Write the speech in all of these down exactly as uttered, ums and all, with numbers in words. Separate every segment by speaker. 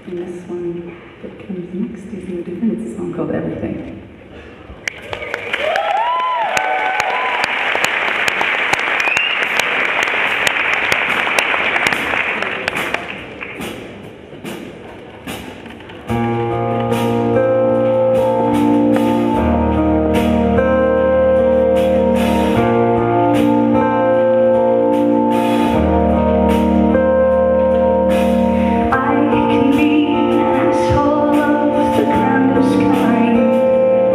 Speaker 1: And this one that comes next is a different song called Everything.
Speaker 2: I can be an asshole of the grandest kind.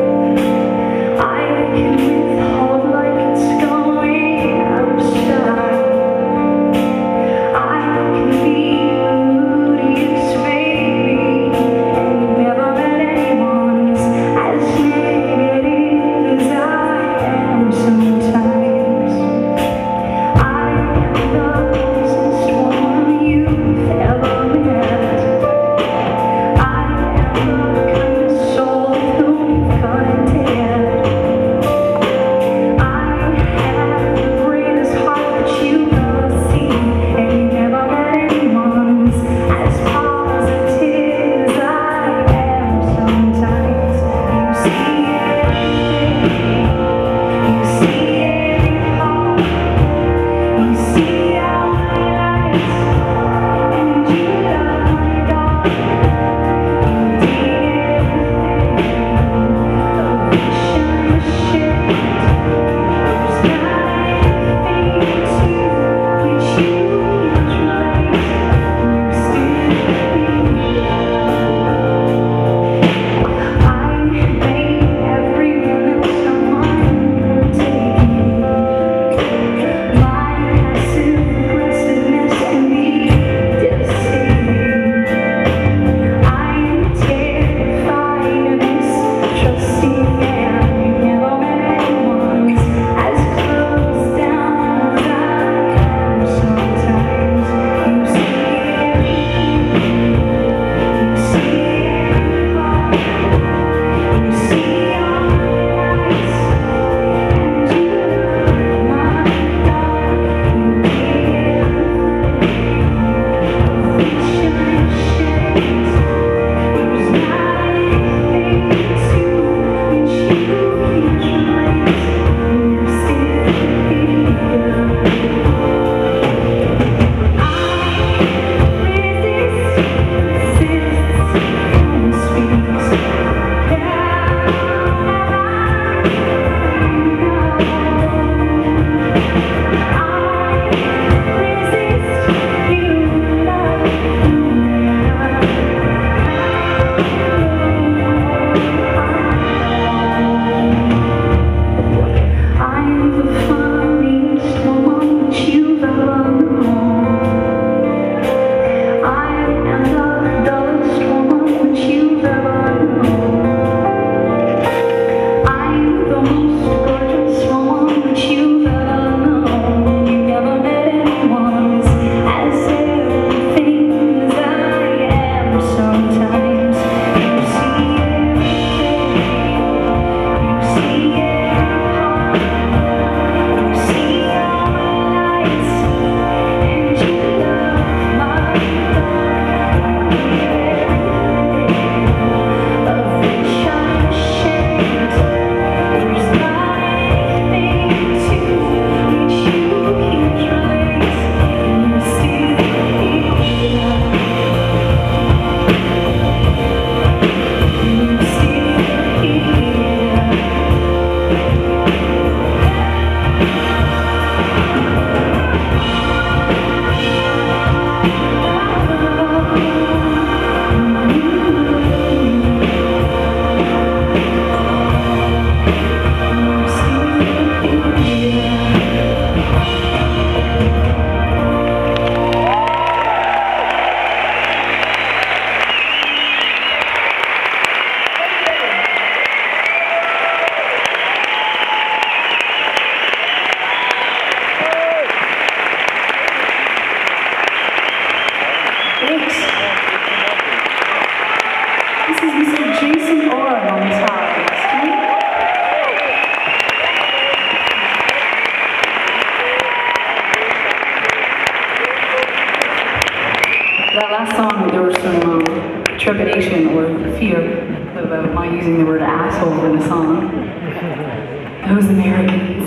Speaker 1: trepidation or fear about my using the word asshole in a song. Those Americans.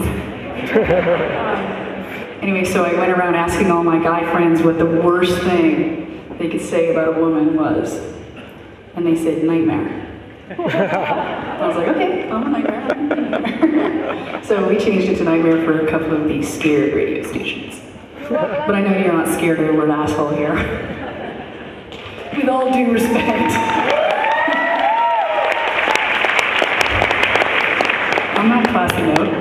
Speaker 1: Anyway, so I went around asking all my guy friends what the worst thing they could say about a woman was. And they said, nightmare. I was like, okay, I'm a nightmare. I'm a nightmare. So we changed it to nightmare for a couple of these scared radio stations. But I know you're not scared of the word asshole here. With all due respect. On that classy note,